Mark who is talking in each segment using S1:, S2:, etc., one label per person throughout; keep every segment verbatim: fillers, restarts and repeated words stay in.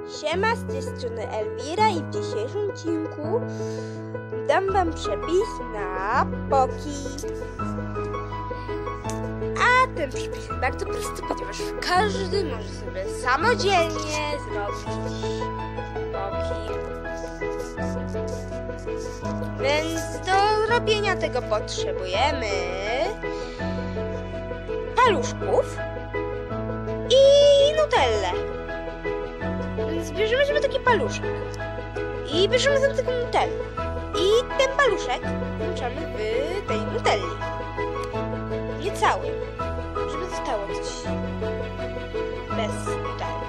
S1: Siema, z tej strony Elwira i w dzisiejszym odcinku dam wam przepis na poki. A ten przepis jest bardzo prosty, ponieważ każdy może sobie samodzielnie zrobić poki. Więc do robienia tego potrzebujemy paluszków i nutellę. Więc bierzemy sobie taki paluszek i bierzemy sobie taką nutellę i ten paluszek włączamy w tej nutelli. Nie cały, żeby zostało coś bez nutelli.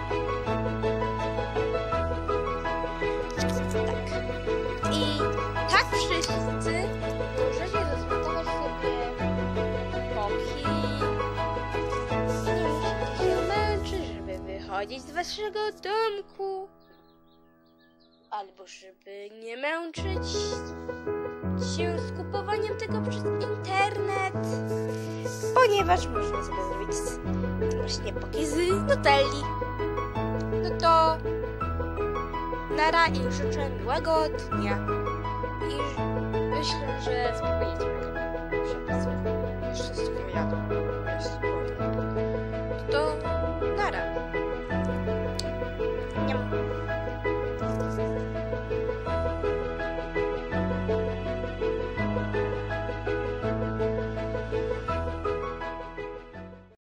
S1: Tak. I tak wszyscy możecie rozgotować sobie poki. Nie musicie się męczyć, żeby wychodzić z waszego domku. Albo żeby nie męczyć się z kupowaniem tego przez internet. Ponieważ można sobie zrobić właśnie poki z nutelli. No to nara i życzę miłego dnia. I myślę, że spróbujecie tego przepisu. Jeszcze z tego jadłam, jeśli potem. To nara. Nie